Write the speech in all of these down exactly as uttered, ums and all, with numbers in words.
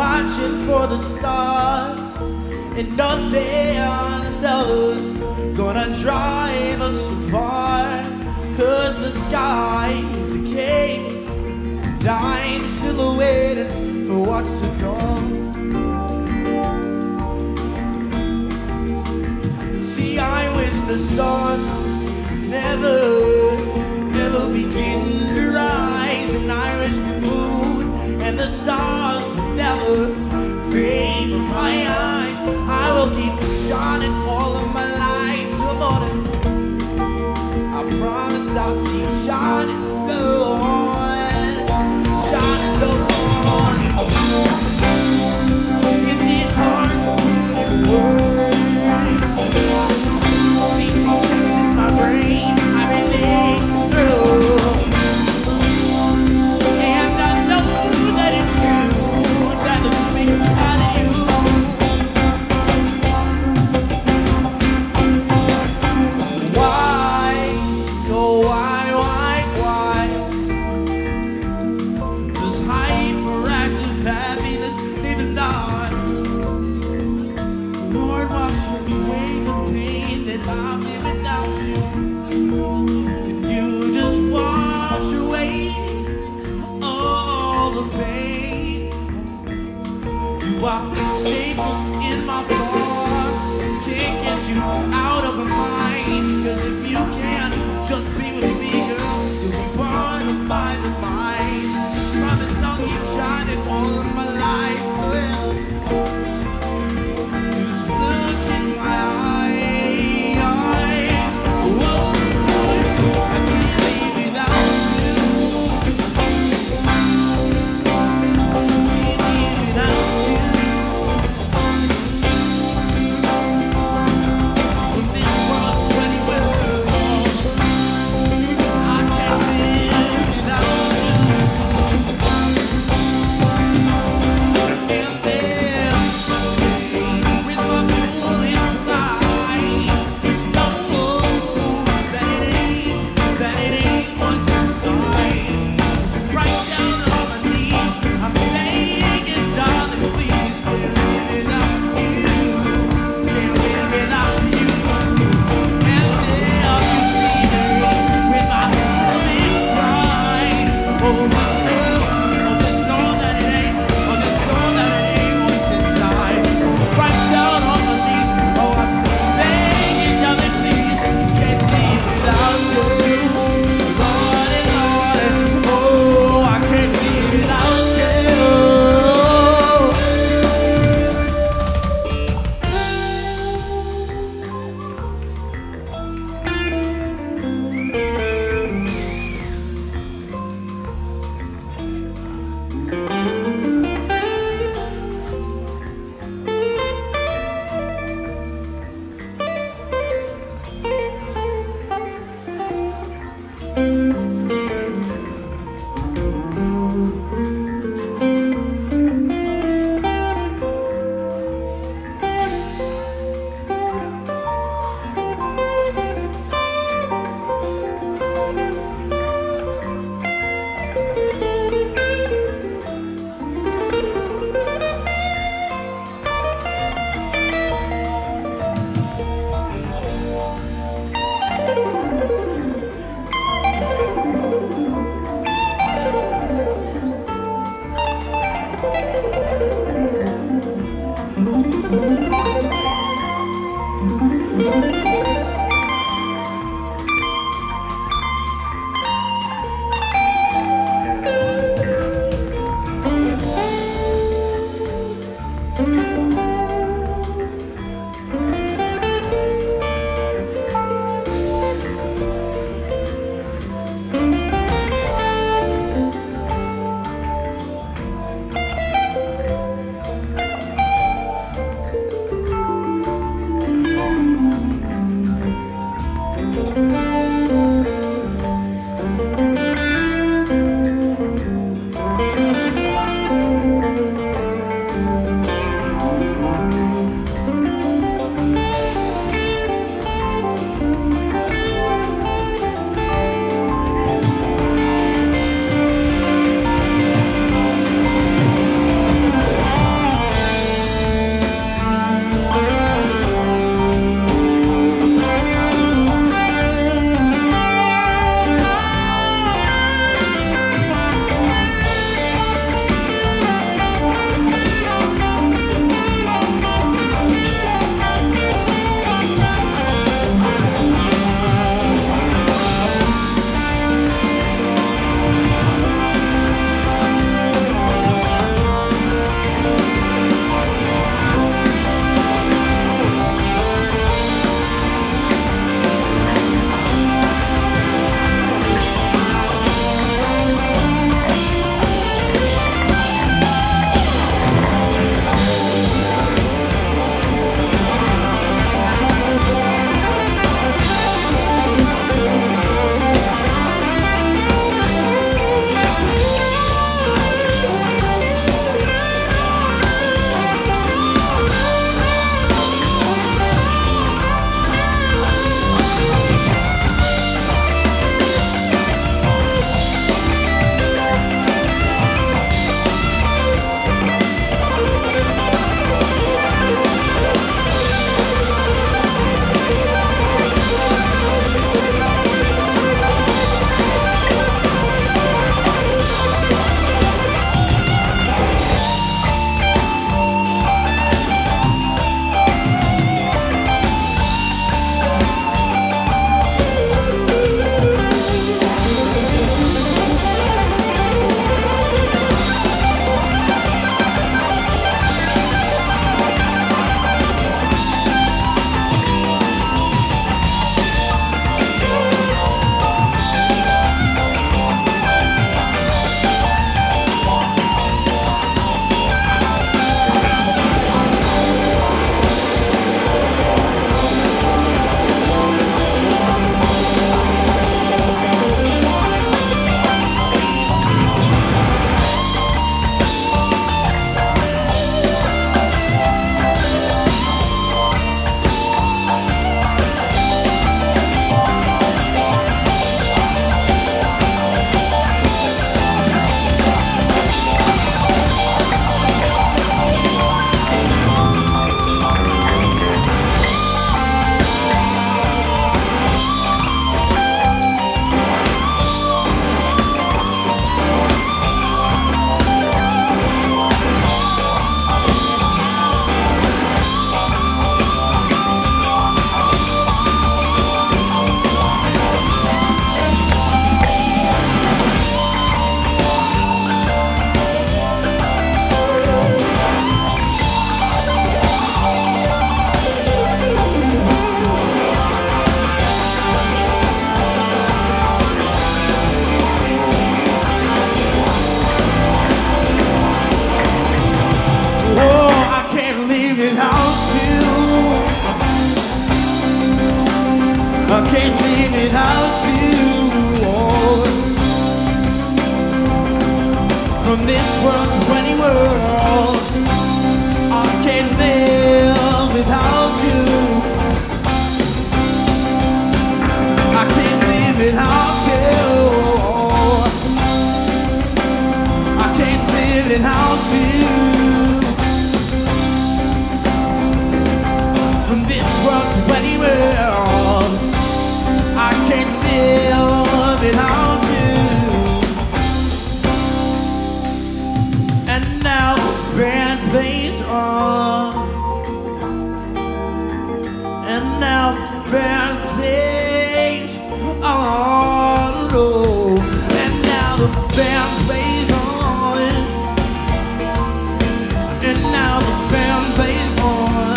watching for the stars, and nothing's ever gonna drive us apart. Cause the sky is a cave, and I'm still waiting for what's to come. See, I wish the sun never, never begin to rise, and I wish the moon and the stars would never fade from my eyes. I will keep shining all of my light till morning. I promise I'll keep shining, go on, shining, go on. Is it hard to put in words? These things in my brain, I've been thinking through, and I know that it's true, that the truth out of you. Why, go why, why, why? Does hyperactive happiness need a nod? Lord, wash away the pain that I'll be without you. Can you just wash away all the pain? You are staples in my thoughts, can't get you out of my mind. Cause if you can't just be with me, girl, you'll be part of my demise. Promise I'll keep shining all of my life. Well, just look in my eyes. Whoa, I can't live without you. Can't live without you. From this world to any world, I can't live without you. I can't live without you. I can't live without you. From this world to any world, I can't live without you. And now the band plays on. And now the band plays on. Oh. And now the band plays on. And now the band plays on.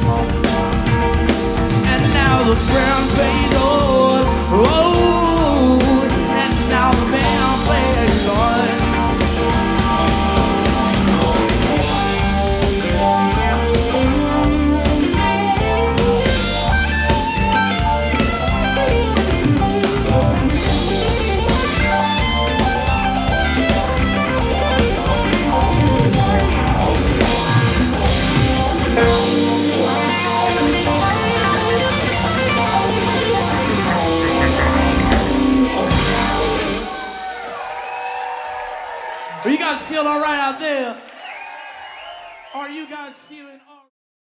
And now the band plays on. Oh. And now the band plays on. You guys feel all right out there? Are you guys feeling